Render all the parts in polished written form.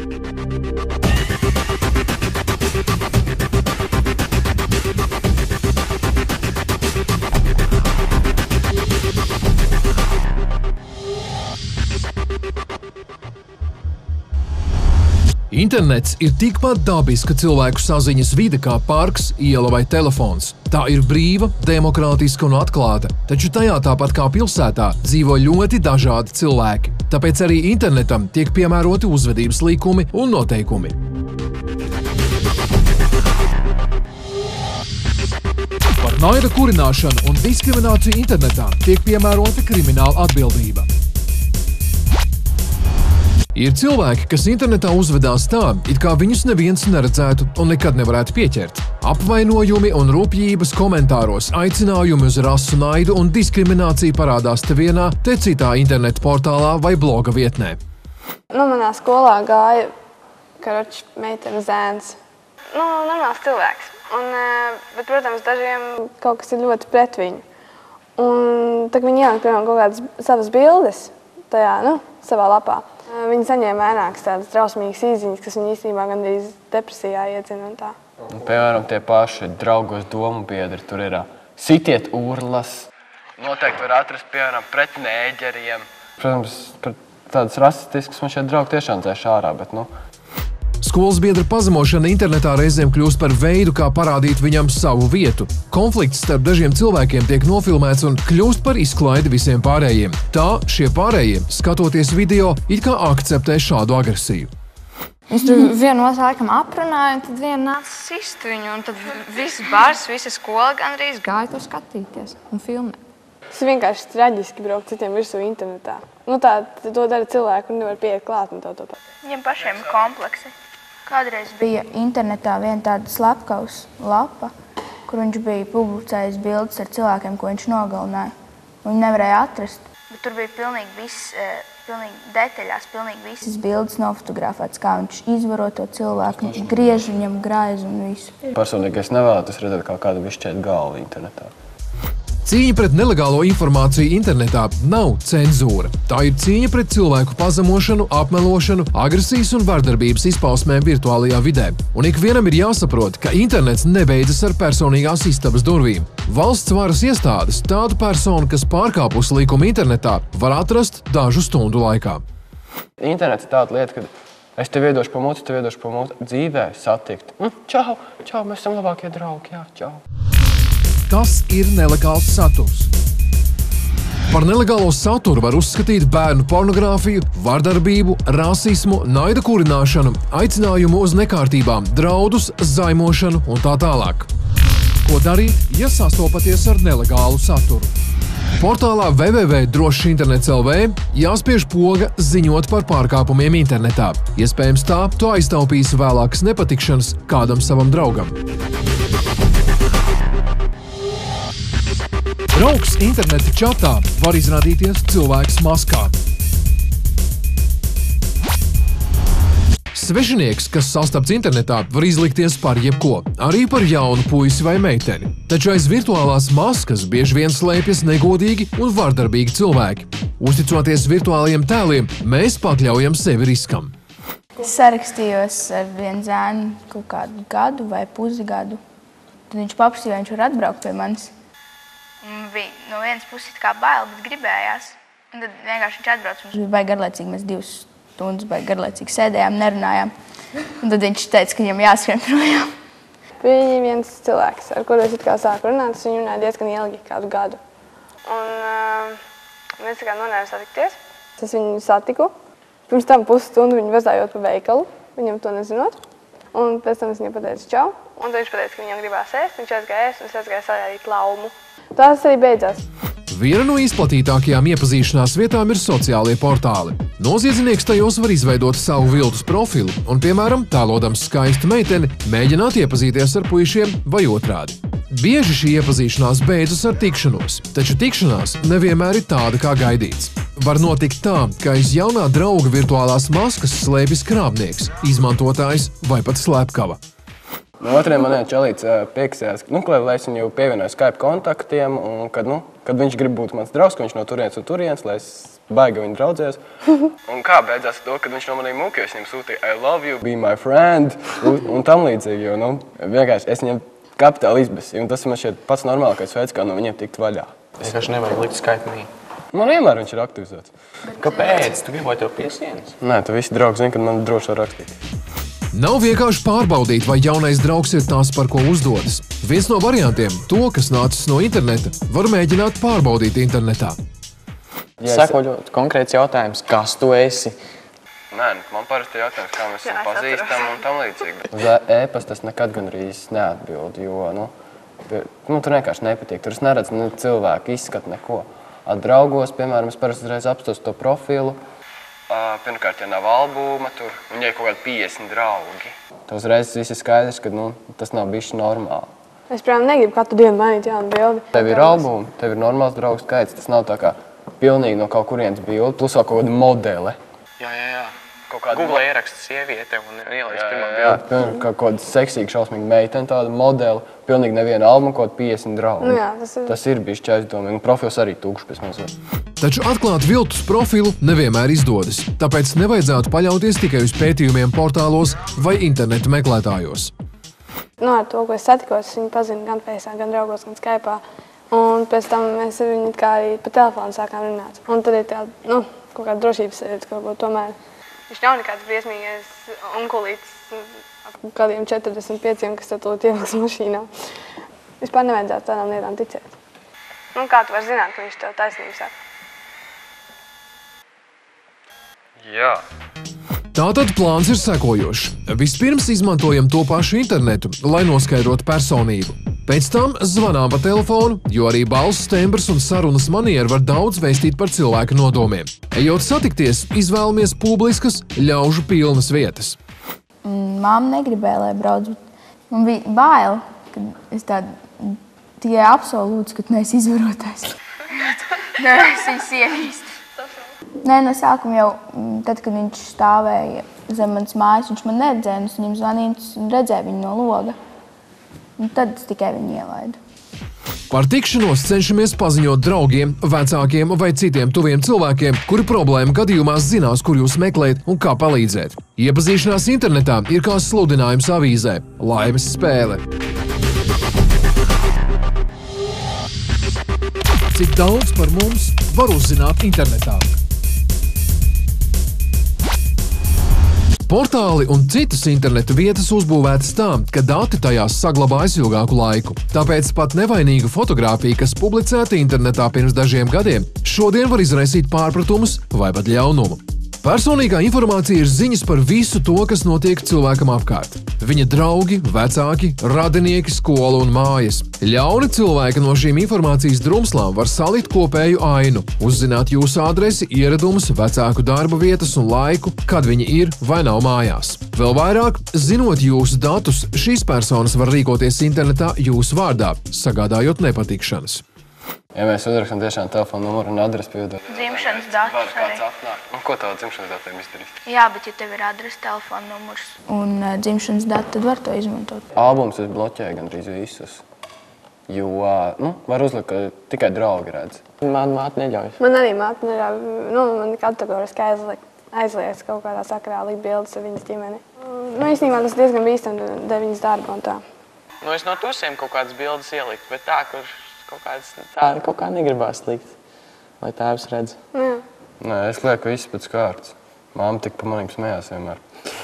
Internets ir tikpat dabiska cilvēku saziņas vide kā parks, iela vai telefons. Tā ir brīva, demokrātiska un atklāta, taču tajā tāpat kā pilsētā dzīvo ļoti dažādi cilvēki. Tāpēc arī internetam tiek piemēroti uzvedības likumi un noteikumi. Par naida kurināšanu un diskrimināciju internetā tiek piemērota krimināla atbildība. Ir cilvēki, kas internetā uzvedās tā, it kā viņus neviens neredzētu un nekad nevarētu pieķert. Apvainojumi un rupjības komentāros, aicinājumi uz rasu naidu un diskrimināciju parādās te vienā, te citā internetu portālā vai bloga vietnē. Manā skolā gāja meitene zēns. Normāls cilvēks. Bet, protams, dažiem kaut kas ir ļoti pret viņu. Un tad viņi ieliek, piemēram, kaut kādas savas bildes tajā, savā lapā. Viņi saņēma vairākas tādas trausmīgas izziņas, kas viņu īstenībā gandrīz depresijā iedzina un tā. Piemēram, tie paši draugos domu biedri, tur ir sitiet urlas. Noteikti var atrast, piemēram, pret nēģeriem. Protams, par tādas rasistiskas man šie draugi tiešām dzēš ārā, bet Skolas biedra pazemošana internetā reizēm kļūst par veidu, kā parādīt viņam savu vietu. Konflikts starp dažiem cilvēkiem tiek nofilmēts un kļūst par izklaidi visiem pārējiem. Tā šie pārējie, skatoties video, it kā akceptē šādu agresiju. Mēs tur vienu otru laikam aprunāju, un tad viena nāca sist viņu, un tad viss bars, visa skola gandrīz gāja to skatīties un filmēt. Tas ir vienkārši traģiski braukt citiem virsū internetā. To dara cilvēki un nevar pieiet klāt un tā. Viņiem pašiem ir kompleksi. Kādreiz bija internetā viena tāda slepkavas lapa, kur viņš bija publicējis bildes ar cilvēkiem, ko viņš nogalināja. Viņu nevarēja atrast. Bet tur bija pilnīgi detaļās, pilnīgi visas bildes nofotografētas, kā viņš izvaro to cilvēku, griež viņam graizu un visu. Personīgi es nevēlētos redzēt kā kādu izšķēt galvu internetā. Cīņa pret nelegālo informāciju internetā nav cenzūra. Tā ir cīņa pret cilvēku pazemošanu, apmelošanu, agresijas un vardarbības izpausmēm virtuālajā vidē. Un ikvienam ir jāsaprot, ka internets nebeidzas ar personīgās istabas durvīm. Valsts varas iestādes tādu personu, kas pārkāpus likumu internetā, var atrast dažu stundu laikā. Internets ir tāda lieta, ka es tev iedošu pa muti, dzīvē satikt. Čau, mēs esam labākie draugi, jā, čau. Tas ir nelegāls saturs. Par nelegālo saturu var uzskatīt bērnu pornogrāfiju, vardarbību, rasismu, naida kurināšanu, aicinājumu uz nekārtībām, draudus, zaimošanu un tā tālāk. Ko darīt, ja sastopaties ar nelegālu saturu? Portālā www.drošsinternets.lv jāspiež poga ziņot par pārkāpumiem internetā. Iespējams tā, tu aiztaupīsi vēlākas nepatikšanas kādam savam draugam. Draugs interneta čatā var izrādīties cilvēks maskā. Svešinieks, kas sastapts internetā, var izlikties par jebko, arī par jaunu puisi vai meiteni. Taču aiz virtuālās maskas bieži vien slēpjas negodīgi un vardarbīgi cilvēki. Uzticoties virtuālajiem tēliem, mēs pakļaujam sevi riskam. Es sarakstījos ar vienu zēnu kaut kādu gadu vai pusgadu. Tad viņš paprasīja, vai viņš var atbraukt pie manis. Bija no vienas puses kā bail, bet gribējās. Un tad vienkārši viņš atbrauc. Mums bija baigi garlaicīgi, mēs 2 stundas baigi garlaicīgi sēdējām, nerunājām. Un tad viņš teica, ka viņam jāskrien projām. Bija viens cilvēks, ar kuru es sāku runāt, es viņu runāju diezgan ilgi, kādu gadu. Un mēs nonājām satikties. Es viņu satiku. Pirms tam pusstundu viņu vezājot pa veikalu, viņam to nezinot. Un pēc tam es viņam pateicu čau. Un tad viņš pateica, ka viņam gribās ēst, viņš aizgāja ēst un es aizgāju sādīt laumu. Tas arī beidzās. Viena no izplatītākajām iepazīšanās vietām ir sociālie portāli. Noziedznieks tajos var izveidot savu viltus profilu un, piemēram, tēlodams skaistu meiteni, mēģināt iepazīties ar puišiem vai otrādi. Bieži šī iepazīšanās beidzas ar tikšanos, taču tikšanās nevienmēr ir tāda, kā gaidīts. Var notikt tā, ka aiz jaunā drauga virtuālās maskas slēpjas krāpnieks, izmantotājs vai pat slepkava. No otriem man viens čalīts pieksējās, lai es viņu pievienoju Skype kontaktiem, un kad viņš grib būt mans draugs, ka viņš no turienes un turienes, lai es baigi viņu draudzējos. Un kā beidzās to, kad viņš no maniem mūkļos viņam sūtīja I love you, be my friend, un tam līdzīgi, jo, vienkārši es viņam kapitāli izbesīju, un tas man šķiet pats normālākais veids, kā no viņiem tikt vaļā. Vienkārši nevajag likt Skype me. Man vienmēr viņš ir aktivizēts. Kāpēc? Tu gribi, lai tev piesienas? Nē, tu visi draugi zini, ka man droši var rakstīt. Nav vienkārši pārbaudīt, vai jaunais draugs ir tās, par ko uzdodas. Viens no variantiem, to, kas nācis no interneta, var mēģināt pārbaudīt internetā. Seko ļoti konkrēts jautājums, kas tu esi? Nē, man parasti ir jautājums, kā mēs esam pazīstami un tam līdzīgi. Uz e-pasta es nekad gandrīz neatbildu, jo tur vienkārši nepatīk. Tur es neredzu ne cilvēku izskatu, neko. Draugos, piemēram, es parasti uzreiz apstos to profilu. Pirmkārt, ja nav albuma, tur viņai kaut kādi 50 draugi. Tad uzreiz viss ir skaidrs, ka tas nav bišķi normāli. Es, protams, negribu katru dienu mainīt jaunu bildi. Tev ir albumi, tev ir normāls draugu skaits. Tas nav tā kā pilnīgi no kaut kurienes bildi, plus vēl kaut kāda modele. Jā. Google ieraksta sieviete un ielaiks pirmā bildi. Jā, kaut kāda seksīga, šausmīga meitene, tāda modele. Pilnīgi neviena albuma, kaut 50 draugi. Jā, tas ir bišķi aizdomīgi, un profils arī tukšs pēc mazliet. Taču atklāt viltus profilu nevienmēr izdodas, tāpēc nevajadzētu paļauties tikai uz pētījumiem portālos vai interneta meklētājos. Ar to, ko es satikos, viņu pazinu gan Faceā, gan draugos, gan Skype'ā. Un pēc tam mēs ar viņu kā arī pa telefonu sākām runāt. Un tad ir tāda, kaut kāda drošības sajūta, kaut ko tomēr. Viņš nav nekāds briesmīgais unkulītis kādiem 45, kas tad tūlīt ieliks mašīnā. Vispār nevajadzētu tādām lietām ticēt. Kā tu vari zināt, ka viņš tev taisnību saka? Jā. Tātad plāns ir sekojošs. Vispirms izmantojam to pašu internetu, lai noskaidrotu personību. Pēc tam zvanām pa telefonu, jo arī balss tembrs un sarunas maniera var daudz vēstīt par cilvēka nodomiem. Ejot satikties, izvēlamies publiskas, ļaužu pilnas vietas. Mamma negribēja, lai brauc. Man bija bail, kad es tikai apsolu lūdzu, ka tu neesi izvarotājs. Nē, es viņu ienīstu. Nē, no sākuma jau, tad, kad viņš stāvēja zem manas mājas, viņš man neredzēja, un es viņam zvanīju, un redzēju viņu no loga. Un tad es tikai viņu ielaidu. Par tikšanos cenšamies paziņot draugiem, vecākiem vai citiem tuviem cilvēkiem, kuri problēma gadījumā zinās, kur jūs meklēt un kā palīdzēt. Iepazīšanās internetā ir kā sludinājums avīzē – laimes spēle. Cik daudz par mums var uzzināt internetā? Portāli un citas interneta vietas uzbūvētas tā, ka dati tajās saglabājas ilgāku laiku. Tāpēc pat nevainīga fotogrāfija, kas publicēta internetā pirms dažiem gadiem, šodien var izraisīt pārpratumus vai pat ļaunumu. Personīgā informācija ir ziņas par visu to, kas notiek cilvēkam apkārt. Viņa draugi, vecāki, radinieki, skola un mājas. Ļauni cilvēki no šīm informācijas drumslām var salikt kopēju ainu, uzzināt jūsu adresi, ieradumus, vecāku darba vietas un laiku, kad viņi ir vai nav mājās. Vēl vairāk, zinot jūsu datus, šīs personas var rīkoties internetā jūsu vārdā, sagādājot nepatikšanas. Ja mēs uzrakstām tiešām telefonu numuru un adresi pievienot. Dzimšanas datus arī. Ko tev dzimšanas datiem izdarīs? Jā, bet ja tev ir adrese, telefona numurs un dzimšanas dati, tad var to izmantot. Albums es bloķēju gandrīz visus, jo var uzlikt, ka tikai draugi redz. Man māte neļauj. Man arī māte neļauj. Man kategoriski aizliegts kaut kādā sakarā likt bildes ar viņas ģimeni. Īstenībā tas diezgan bīstam dēļ viņas darba un tā. Es no tusiem kaut kādas bildes ielikt, bet tā, kur kaut kā negribās likt, lai tēvs redz. Nē, es lieku visu pēc kārtas. Māma tik pa manīm smējās vienmēr.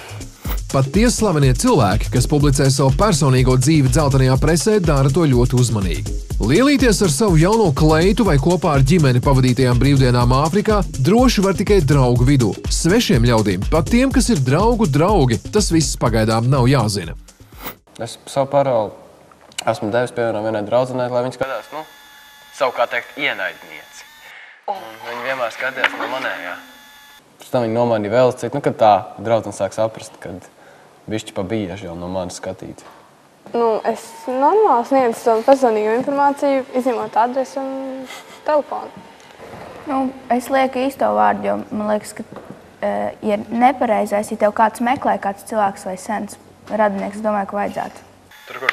Pat tie slavenie cilvēki, kas publicē savu personīgo dzīvi dzeltenajā presē, dara to ļoti uzmanīgi. Lielīties ar savu jauno kleitu vai kopā ar ģimeni pavadītajām brīvdienām Āfrikā droši var tikai draugu vidū. Svešiem ļaudīm, pat tiem, kas ir draugu draugi, tas viss pagaidām nav jāzina. Es savu paroli esmu devis pievienam vienai draudzenei, lai viņi skatās, savu, kā teikt, ienaidnieci. Viņi vienmēr skatījās no manējā. Pēc tam viņi nomainīja vēl citu, kad tā draudzene sāk saprast, kad bišķi pa bieži jau no manis skatīt. Es normāli sniedzu savu personīgo informāciju, izņemot adresi un telefonu. Es lieku īsto vārdu, jo man liekas, ka ir nepareizais, ja tev kāds meklē, kāds cilvēks vai sens radinieks, domāju, ka vajadzētu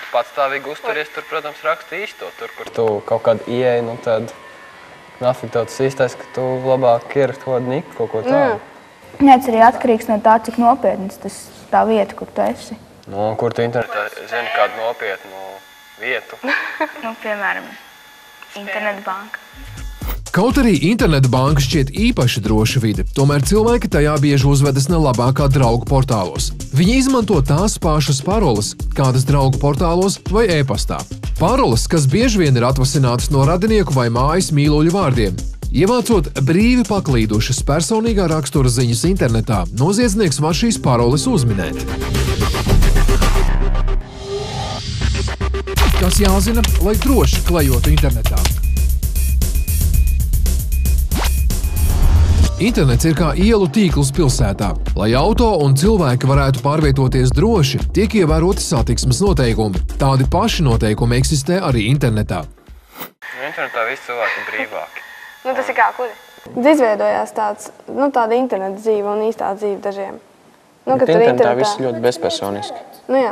tu patstāvīgi uzturies, tur, protams, raksti īsto. Tur, kur tu kaut kādu ieeji, nu tad nafik tev tas īstais, ka tu labāk ierakst kaut kādu niku, kaut ko tādu. Tas arī atkarīgs no tā, cik nopietnas tas tā vieta, kur tu esi. Nu, un kur tu internetā zini kādu nopietnu vietu? Piemēram, internetbanka. Kaut arī interneta banka šķiet īpaši droša vide, tomēr cilvēki tajā bieži uzvedas nelabākā draugu portālos. Viņi izmanto tās pašas paroles, kādas draugu portālos vai e-pastā. Paroles, kas bieži vien ir atvasinātas no radinieku vai mājas mīluļu vārdiem. Ievācot brīvi paklīdušas personīgā rakstura ziņas internetā, noziedznieks var šīs paroles uzminēt. Kas jāzina, lai droši klejotu internetā? Internets ir kā ielu tīkls pilsētā. Lai auto un cilvēki varētu pārvietoties droši, tiek ievēroti satiksmes noteikumi. Tādi paši noteikumi eksistē arī internetā. Internetā visi cilvēki ir brīvāki. Tas ir kā kuri? Izveidojās tāda interneta dzīve un īstā dzīve dažiem. Bet internetā viss ļoti bezpersoniski. Jā.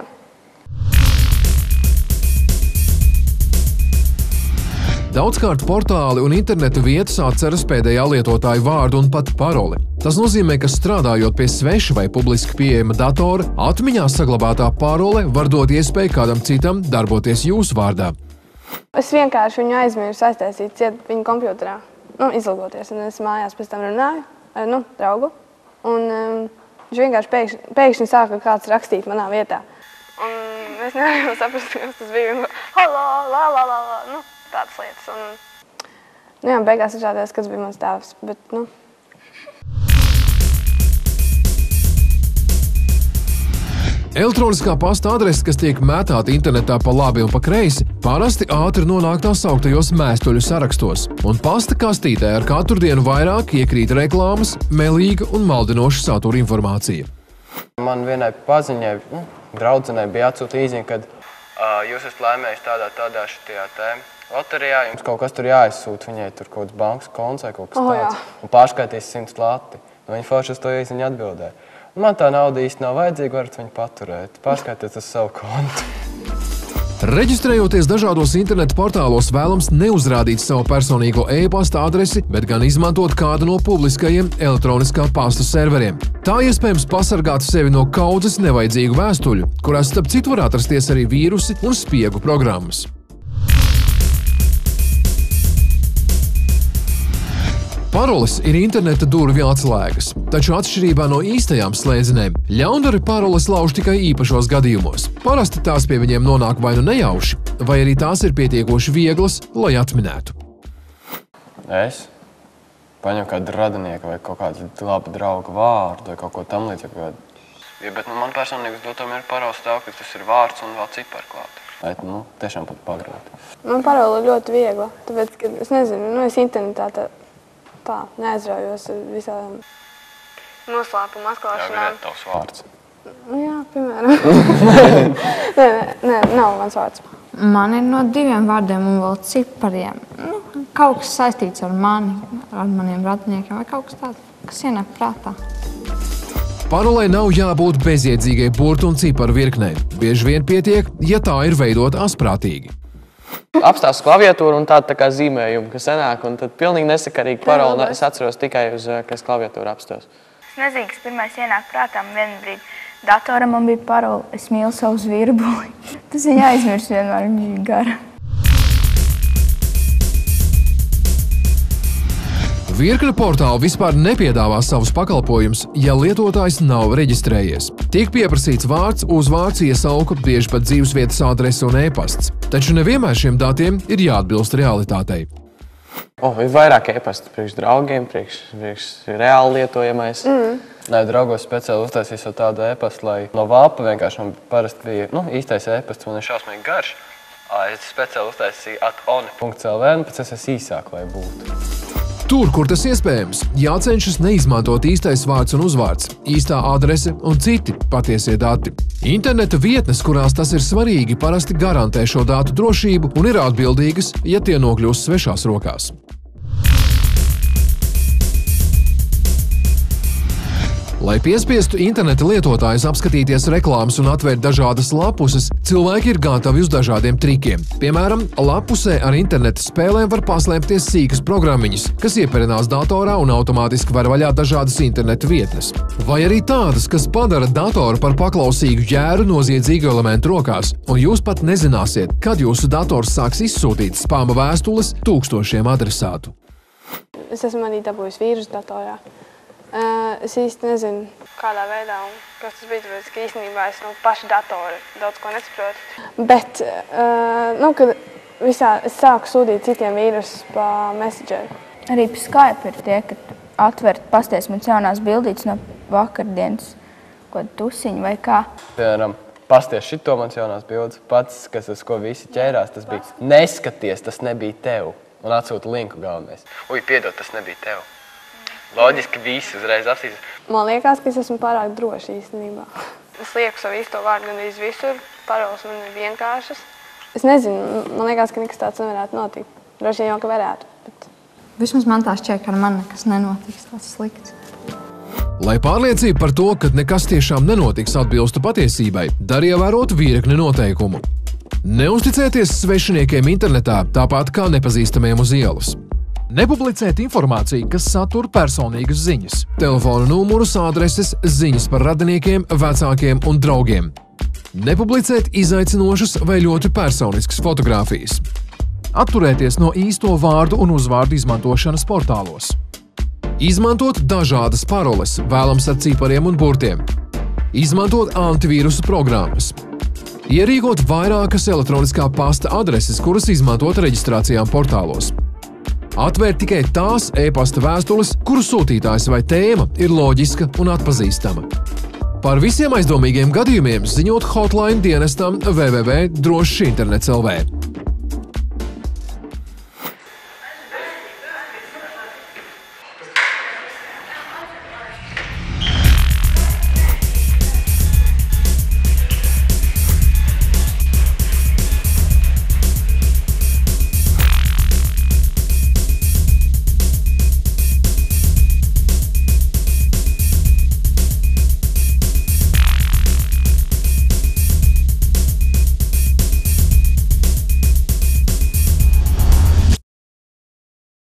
Daudzkārt portāli un interneta vietas atceras pēdējā lietotāja vārdu un pat paroli. Tas nozīmē, ka strādājot pie sveša vai publiski pieejama datora, atmiņā saglabātā parole var dot iespēju kādam citam darboties jūsu vārdā. Es vienkārši viņu aizmirsu aiztaisīt viņa kompjuterā, izlogoties. Un es mājās pēc tam runāju, draugu. Un viņš vienkārši pēkšņi sāka kāds rakstīt manā vietā. Un es nevarēju saprast, kas tas bija. Halo, la, la, la, la. Tādas lietas. Beigās izrādījās, kas bija mans tēvs, bet, Elektroniskā pasta adrese, kas tiek mētāta internetā pa labi un pa kreisi, parasti ātri nonāk tā sauktajos mēstuļu sarakstos, un pasta kastītē ar katru dienu vairāk iekrīt reklāmas, melīga un maldinoša satura informācija. Man vienai paziņai, draudzenei bija atsūta īziņa, kad jūs esat laimējuši tādā šitajā tēmā. Loterijā jums kaut kas tur jāizsūta, viņai tur kaut kāds bankas konts vai kaut kas tāds. Un pārskaitīs 100 lati. Viņa forši uz to īziņu atbildēja. Man tā nauda īsti nav vajadzīga, varat viņu paturēt. Pārskaitiet uz savu kontu. Reģistrējoties dažādos interneta portālos, vēlams neuzrādīt savu personīgo e-pasta adresi, bet gan izmantot kādu no publiskajiem elektroniskā pasta serveriem. Tā iespējams pasargāt sevi no kaudzes nevajadzīgu vēstuļu, kurās starp citu var atrasties arī vīrusi un spiegu programmas. Paroles ir interneta durvju atslēgas, taču atšķirībā no īstajām slēdzenēm, ļaundari paroles lauž tikai īpašos gadījumos. Parasti tās pie viņiem nonāk vai nu nejauši, vai arī tās ir pietiekoši vieglas, lai atminētu. Es paņemu kādu radinieku vai kaut kādu labu draugu vārdu vai kaut ko tam līdzīgu. Bet man personīgi dotam ir paroles stāv, ka tas ir vārds un vēl cipari klāt. Tiešām pat pagrot. Man parole ir ļoti viegla, tāpēc, ka es nezinu, es internetā tā neaizraujos ar visādām noslēpumu atklāšanām. Jā, tavs vārds. Jā, piemēram. Nē, nav mans vārds. Man ir no 2 vārdiem un vēl cipariem. Kaut kas saistīts ar mani, ar maniem radiniekiem vai kaut kas tāds, kas ienāk prātā. Parolei nav jābūt bezjēdzīgai burtu un ciparu virknei. Bieži vien pietiek, ja tā ir veidota asprātīgi. Apstāstu klaviatūru un tādu tā kā zīmējumu, kas sanāk, un tad pilnīgi nesakarīgi paroli. Es atceros tikai uz, kas klaviatūru apstos. Es nezinu, kas pirmais ienāk prātā, vienu brīdi. Datoram man bija paroli, es mīlu savu zvirbuli. Tas viņa aizmirst vienmēr, viņa bija gara. Virkne portālu vispār nepiedāvā savus pakalpojumus, ja lietotājs nav reģistrējies. Tiek pieprasīts vārds, uzvārds, iesauka, bieži pat dzīvesvietas adrese un e-pasts. Taču nevienmēr šiem datiem ir jāatbilst realitātei. Ir vairāk e-pasta priekš draugiem, priekš reāli lietojamais. Nē, draugos speciāli uztaisīs jau tādu e-pastu, lai no vāpa vienkārši man parasti bija īstais e-pasts, man ir šausmīgi garš. Es speciāli uztaisīju @oni.lv, pēc es īsāk, lai būtu. Tur, kur tas iespējams, jācenšas neizmantot īstais vārds un uzvārds, īstā adrese un citi patiesie dati. Interneta vietnes, kurās tas ir svarīgi, parasti garantē šo datu drošību un ir atbildīgas, ja tie nokļūst svešās rokās. Lai piespiestu interneta lietotājus apskatīties reklāmas un atvērt dažādas lapuses, cilvēki ir gatavi uz dažādiem trikiem. Piemēram, lapusē ar interneta spēlēm var paslēpties sīkas programmiņas, kas ieperinās datorā un automātiski var vaļā dažādas interneta vietnes. Vai arī tādas, kas padara datoru par paklausīgu ģēru noziedzīgu elementu rokās, un jūs pat nezināsiet, kad jūsu dators sāks izsūtīt spāma vēstules tūkstošiem adresātu. Es esmu arī dabūjis vīrusu datorā. Es īsti nezinu, kādā veidā un kas tas bija, tāpēc, ka īstenībā es no paša datora daudz ko nesaprotu. Bet, kad es sāku sūtīt citiem vīrusus pa Messengeru. Arī pa Skype ir tie, ka atvērt pasties man jaunās bildītes no vakardienas, ko tusiņu vai kā. Piemēram, pasties šito mans jaunās bildes, pats, kas uz ko visi ķērās, tas bija neskaties, tas nebija tev. Un atsūta linku galvenais. Piedod, tas nebija tev. Loģiski visi uzreiz apsīs. Man liekas, ka es esmu pārāk droši īstenībā. Es lieku savu īsto vārdu gandrīz visur, paroles man ir vienkāršas. Es nezinu, man liekas, ka nekas tāds nevarētu notikt. Droši vien jau, ka varētu. Bet... Vismaz man tā šķiet, ka ar mani nekas nenotiks tāds slikts. Lai pārliecība par to, ka nekas tiešām nenotiks atbilstu patiesībai, dar ievērot virkni noteikumu. Neuzticēties svešiniekiem internetā, tāpat kā nepazīstamiem uz ielas. Nepublicēt informāciju, kas satur personīgas ziņas, telefona numurus, adreses, ziņas par radiniekiem, vecākiem un draugiem. Nepublicēt izaicinošas vai ļoti personiskas fotogrāfijas. Atturēties no īsto vārdu un uzvārdu izmantošanas portālos. Izmantot dažādas paroles, vēlams ar cipariem un burtiem. Izmantot antivīrusu programmas. Ierīkot vairākas elektroniskā pasta adreses, kuras izmantot reģistrācijām portālos. Atvērt tikai tās e-pasta vēstules, kuru sūtītājs vai tēma ir loģiska un atpazīstama. Par visiem aizdomīgiem gadījumiem ziņot hotline dienestam www.drošs internets.lv.